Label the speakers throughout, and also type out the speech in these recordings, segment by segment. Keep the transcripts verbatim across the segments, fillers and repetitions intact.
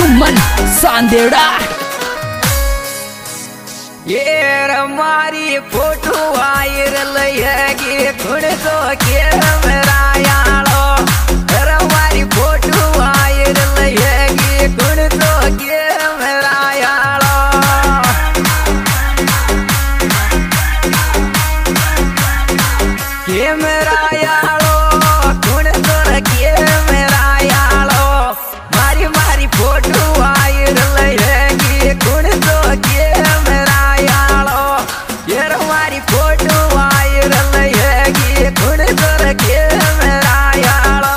Speaker 1: सुमन सांदेड़ा।
Speaker 2: ये हमारी photo viral है खुद तो के मेरा यारो, हमारी फोटो वायरल है खुद तो के मेरा यारो। के मेरा यारो खुद तो के मेरा यारो, मारी मारी फोटो वायरल है खुद तो के मेरा यारो। ये हमारी फोटो वायरल है खुद तो के मेरा यारो।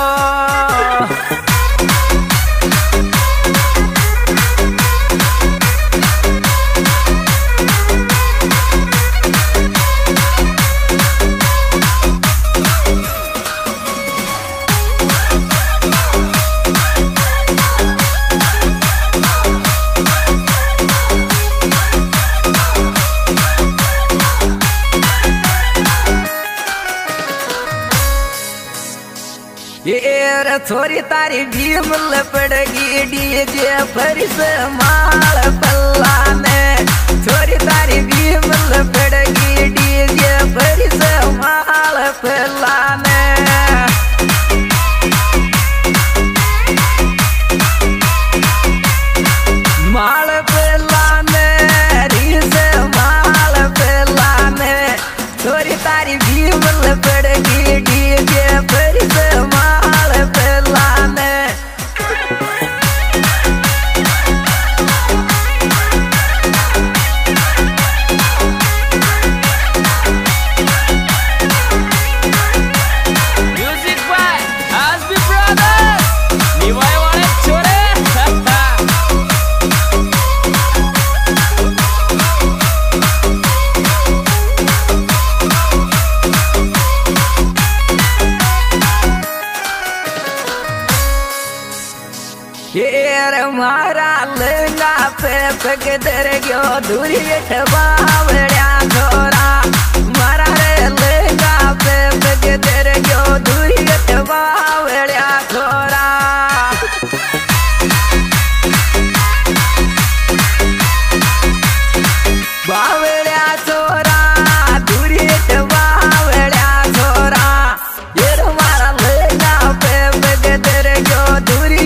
Speaker 2: ये थोड़ी तारी भीमल पड़गी डीजे पर से माल पल्ला में, थोड़ी तारी भीमल पड़गी डीजे पर से माल पल्ला में। माल पल्ला में रीस माल पल्ला में, थोड़ी तारी भीमल पड़गी डीजे पर से माल पल्ला में।
Speaker 1: म्यूजिक बाय आसबी ब्रदर्स, निवाय वाले छोरे।
Speaker 2: ये मारा लंगा पे पकड़ गयो दूरी बावड़िया छोरा, मारा रे लंगा पे पकड़ गयो दूरी बावड़िया छोरा। बावड़िया छोरा दूरी बावड़िया छोरा, ये मारा लंगा पे पकड़ गयो दूरी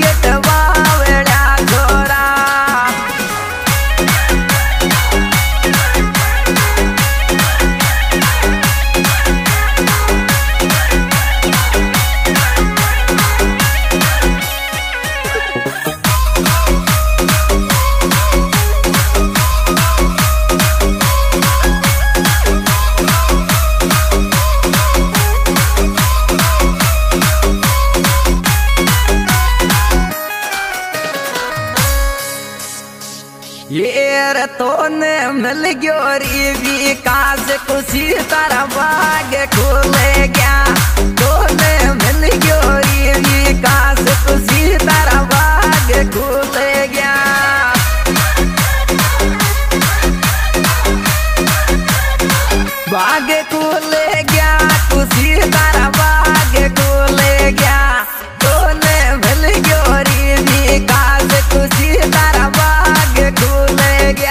Speaker 2: ये तो ने मिल गयो री विकास खुशी तारा बाग खुले गया, तो ने मिल गयो री विकास खुशी तारा बाग खुले गया। बाग खुले गया खुशी तारा बाग खुले गया, तो ने मिल गयो री विकास खुशी तारा बाग खुले गया।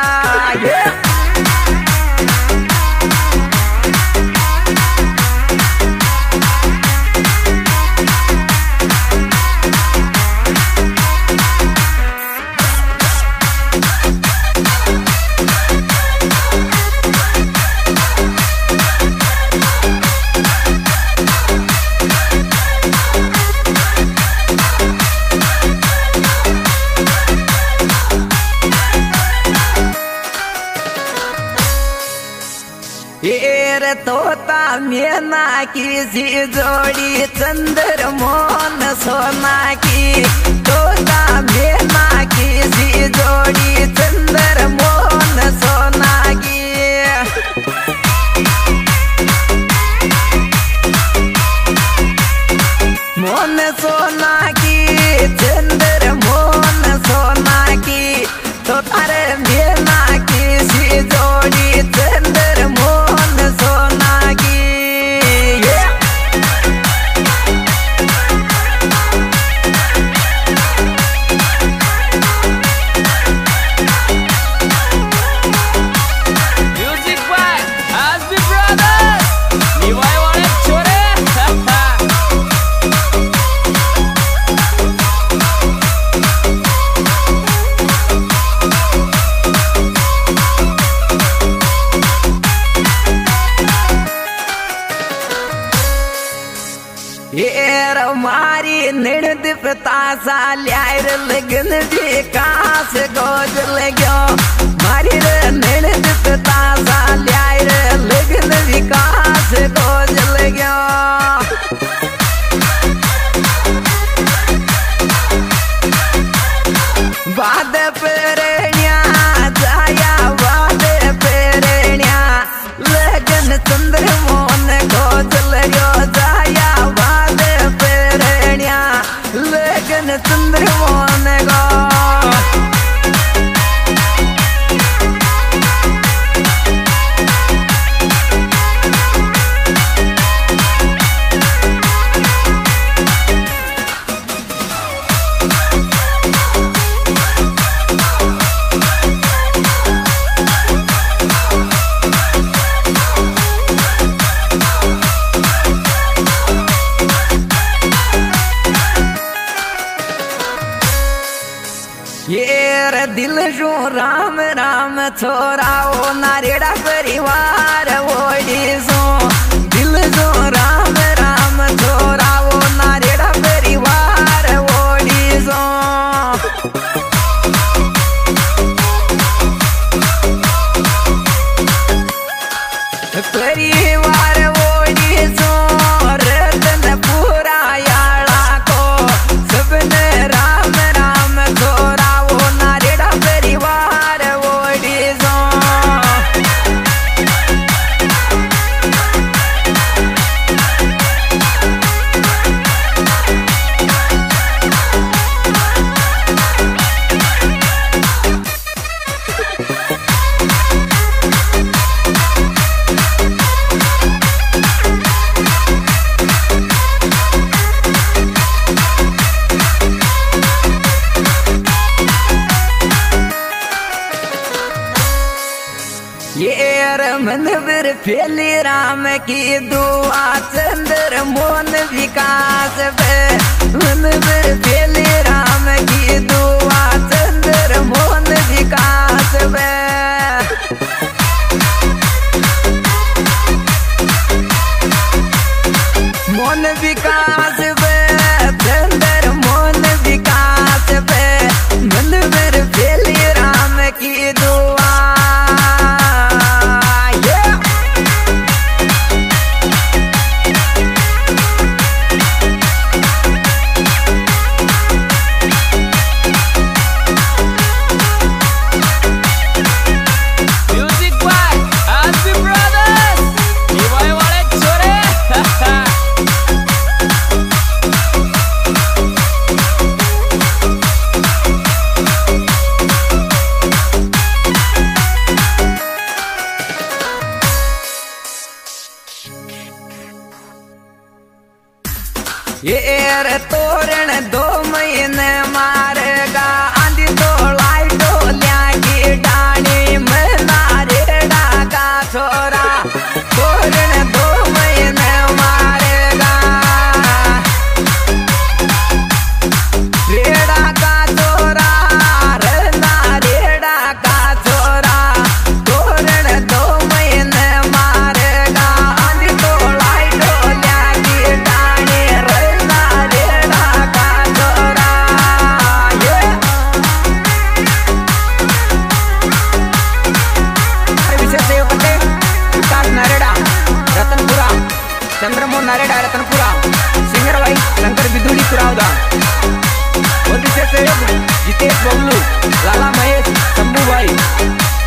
Speaker 2: ये तोता मेना की सी जोड़ी चंद्र मोहन सोना की, तोता मेना की सी जोड़ी चंद्र मोहन सोना की। मोहन सोना की चंद्र मोहन सोना की, तो तारे मेना की सी जोड़ी चंद्र मोहन सोना की। ये मारी निड़द पतासा ल्यार लगन भी कास गोज लगो मारी निड़द पतासा ल्यार लगन भी कास गोज लगो बाद पेरण्या जाया बाद पेरण्या लगन चंद्र मोहन गोज लगो जाया लगन चंद्र मोहन गो दिल जो राम राम छोराओ नारेड़ा परिवार ओडी सो दिल जो राम राम छोराओ नारेड़ा परिवार ओडी सो परिवार ओडी सो रतन पूरा याला को सबने राम राम छोराओ परिवार ओडी सो मन बर फैली राम की दुआ चंद्र मोहन विकास पे मन बर फैली राम की दुआ चंद्र मोहन विकास पे मोहन विकास पे चंद्र मोहन विकास पे मन बर फैली राम की दुआ ये तोरण दो महीने मारेगा आंधी तो लाइटो ल्यागी डानी में नारेड़ा का छोरा तोरण दो महीने मारेगा रेड़ा का छोरा नारेड़ा का छोरा तोरण दो महीने मारेगा आंधी तो लाइटो ल्यागी डानी चंद्रमोहन नारेड़ा रतनपुरा सिंगर भाई शंकर बिधुड़ी कुरावदा और विशेष सहयोग जितेश बबलू लाला महेश शंभू भाई